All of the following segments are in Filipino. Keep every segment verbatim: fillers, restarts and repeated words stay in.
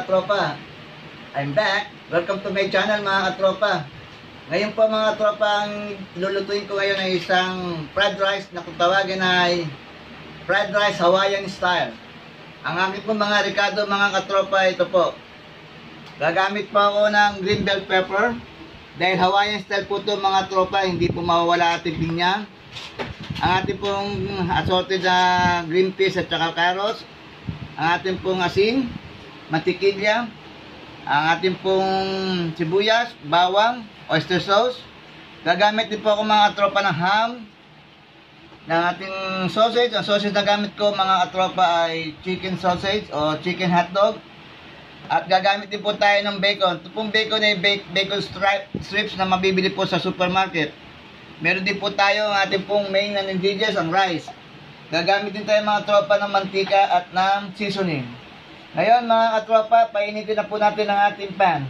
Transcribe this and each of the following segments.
katropa, I'm back. Welcome to my channel mga katropa. Ngayon po mga katropa, ang ilulutuin ko ngayon ay isang fried rice na kung tawagin ay fried rice Hawaiian style. Ang aking po mga Ricardo mga katropa, ito po. Gagamit po ako ng green bell pepper. Dahil Hawaiian style po ito mga tropa, hindi po mawawala ating pinya. Ang ating pong assorted na green peas at saka carrots. Ang ating pong asin, mantikilya. Ang ating pong sibuyas, bawang, oyster sauce. Gagamit din po ako mga tropa ng ham. Ng ating sausage. Ang sausage na gamit ko mga tropa ay chicken sausage o chicken hotdog. At gagamit din po tayo ng bacon. Ito pong bacon ay bacon strips na mabibili po sa supermarket. Meron din po tayo ang ating pong main na ingredients, ang rice. Gagamit din tayo mga tropa ng mantika at ng seasoning. Ngayon mga katropa, painitin na po natin ang ating pan.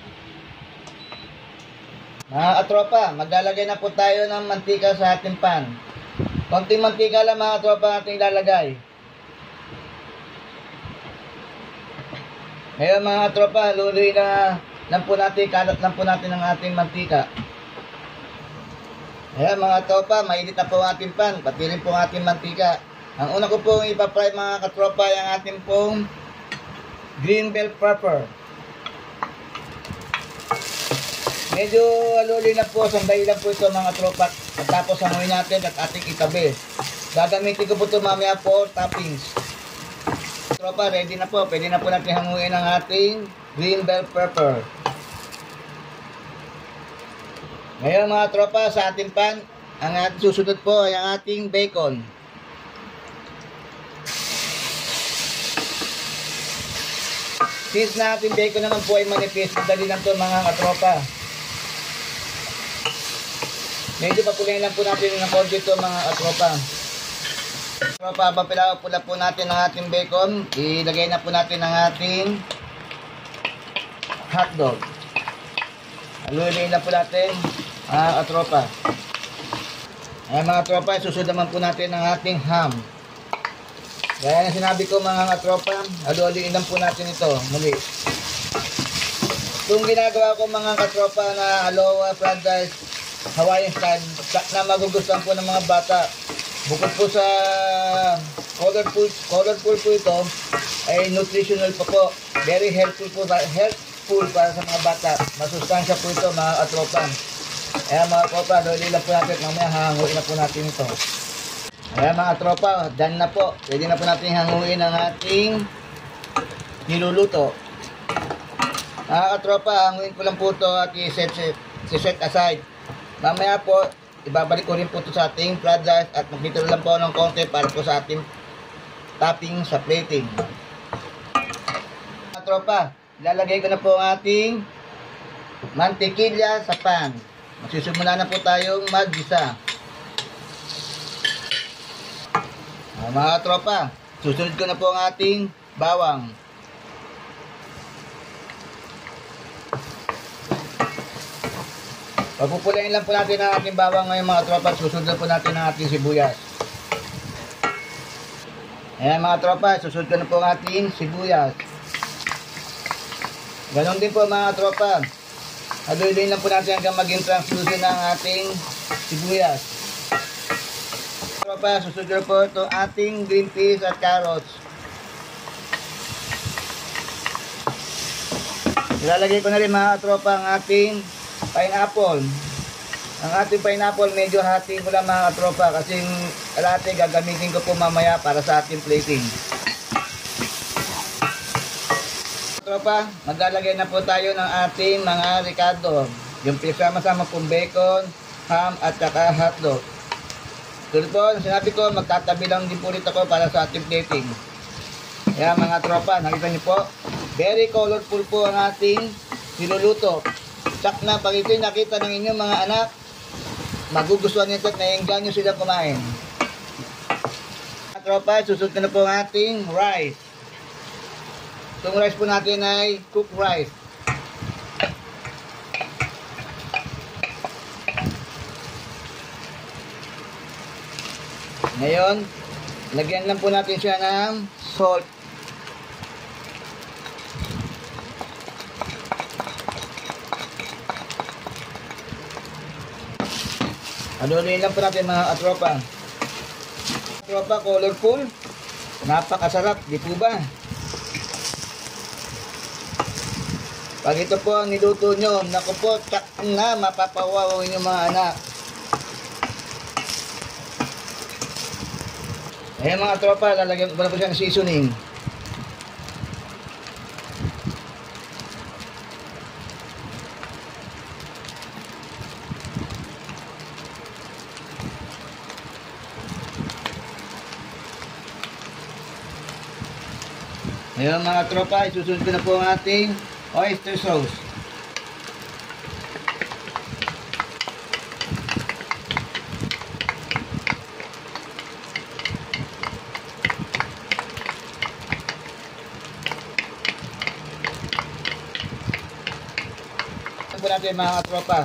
Mga katropa, maglalagay na po tayo ng mantika sa ating pan. Konting mantika lang mga katropa ating lalagay. Ngayon mga tropa, luloy na lang po natin, kalat lang po natin ang ating mantika. Ngayon mga tropa, mainit na po ang ating pan, pati rin po ang ating mantika. Ang una ko pong ipapry mga katropa ay ang ating pong green bell pepper. Medyo luloy na po, sandali lang po ito mga tropa. At tapos hanguin natin at ating itabi. Gagamitin ko po ito mamaya for toppings. Tropa, ready na po. Pwede na po natin hanguin ang ating green bell pepper. Ngayon mga tropa, sa ating pan, ang ating susunod po ay ang ating bacon. Since na ating bacon naman po ay manipis, madali lang ito mga katropa. Medyo papulayin lang po natin ng konti ito mga katropa. Tropa, habang pula po natin ang ating bacon, ilagay na po natin ang ating hotdog. Haluin lang po natin mga katropa. Ayan mga tropa, susunod naman po natin ang ating ham. Gaya na sinabi ko mga katropa, haluin lang po natin ito muli. Itong ginagawa ko mga katropa na aloha fried rice Hawaiian style na magugustuhan po ng mga bata. Bukod po sa colorful, colorful po ito, ay nutritional po po. Very helpful po, helpful para sa mga bata. Masustansya po ito mga katropa. Ayan mga tropa, dali lang po natin. Mamaya hanguin na po natin ito. Ayan mga tropa, done na po. Pwede na po natin hanguin ang ating niluluto. Mga katropa, hanguin ko lang po ito at i-set, set aside. Mamaya po, ibabalik ko rin po ito sa ating fried rice at magdito lang po ng konti para po sa ating topping sa plating. Mga tropa, ilalagay ko na po ang ating mantikilya sa pan. Magsisimula na po tayong mag-gisa. Mga tropa, susunod ko na po ang ating bawang. Pagpupulayin lang po natin ang ating bawang ngayon mga tropa. Susunod po natin ang ating sibuyas. Ayan mga tropa, susunod ko na po ang ating sibuyas. Ganon din po mga tropa. Haluin lang po natin hanggang maging translucent ang ating sibuyas. Tropa, susunod po ito ating green peas at carrots. Ilalagay ko na rin mga tropa ang ating pineapple. Ang ating pineapple medyo hati ko lang mga tropa kasi kalate gagamitin ko po mamaya para sa ating plating. Tropa, maglalagay na po tayo ng ating mga Ricardo. Yung pinasama-sama pong bacon, ham at saka hotdog. Tulad po, sinabi ko, magtatabi lang din po rito ko para sa ating plating. Kaya mga tropa, nakita niyo po, very colorful po ang ating niluluto. Sak na, pag ito'y nakita ng inyong mga anak, magugustuhan nito at naienggan nyo sila kumain. Mga tropa, susunod na po ang ating rice. Itong rice po natin ay cooked rice. Ngayon, lagyan lang po natin siya ng salt. Haluin lang po natin mga katropa. Katropa, colorful. Napakasarap, di po ba? Pag ito po ang niluto nyo, naku po, tak na, mapapawaw yung mga anak. Ayan mga tropa, lalagyan ko na po siya ng seasoning. Ayan mga tropa, isusunod ko na po ang ating oyster sauce. Ito po natin mga tropa.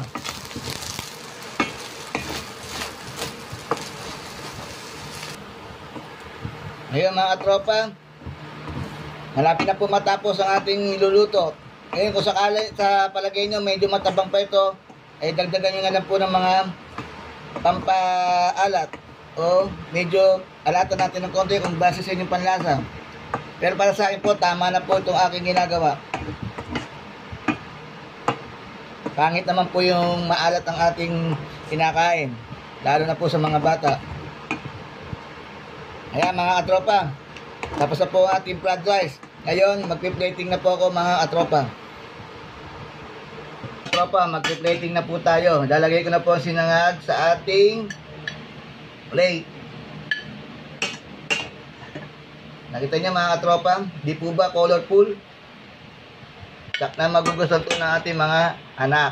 Ayan mga tropa, malapit na po matapos ang ating niluluto. Ngayon kung sakali sa palagay nyo medyo matabang pa ito, ay dagdagan nyo na lang po ng mga pampaalat o medyo alatan natin ng konti kung base sa inyong panlasa. Pero para sa akin po, tama na po itong aking ginagawa. Pangit naman po yung maalat ang ating kinakain, lalo na po sa mga bata. Ayan mga katropa, tapos na po ang ating fried rice. Ngayon, magpi-plating na po ako mga katropa. Katropa, magpi-plating na po tayo. Lalagay ko na po ang sinangag sa ating plate. Nakita niyo mga katropa, di po ba colorful? Sak na magugustuhan po ng ating mga anak.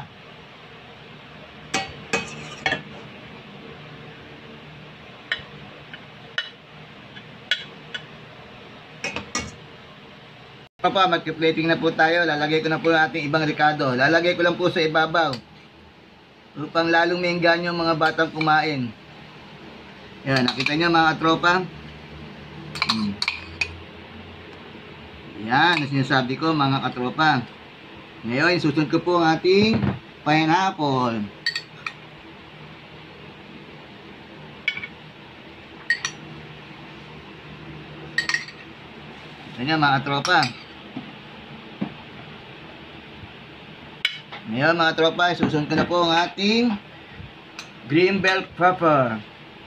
Pa, magki-plating na po tayo. Lalagay ko na po yung ating ibang ricado. Lalagay ko lang po sa ibabaw upang lalong mainggan yung mga batang kumain. Yan, nakita nyo mga tropa. Hmm. Yan, ang sinasabi ko mga katropa. Ngayon, susunod ko po ang ating pineapple. Yan mga tropa. Ngayon mga tropa, susunod ko na po ang ating green bell pepper.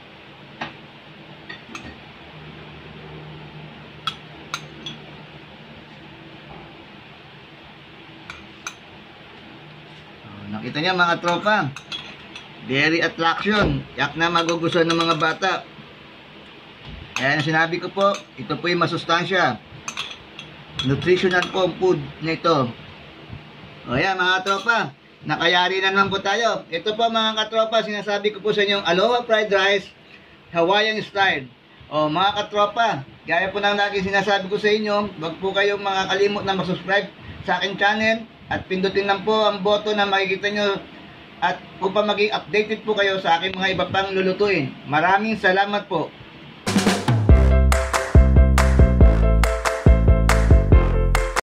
Oh, nakita niya mga tropa, very attraction. Yak na magugustuhan ng mga bata. Kaya na sinabi ko po, ito po yung masustansya. Nutritional po ang food nito. O yan mga tropa, nakayari na naman po tayo. Ito po mga katropa, sinasabi ko po sa inyo, Aloha Fried Rice, Hawaiian Style. O mga katropa, gaya po ng lagi sinasabi ko sa inyo, wag po kayong makakalimot na mag-subscribe sa aking channel at pindutin lang po ang button na makikita nyo at upang maging updated po kayo sa aking mga iba pang lulutuin. Maraming salamat po.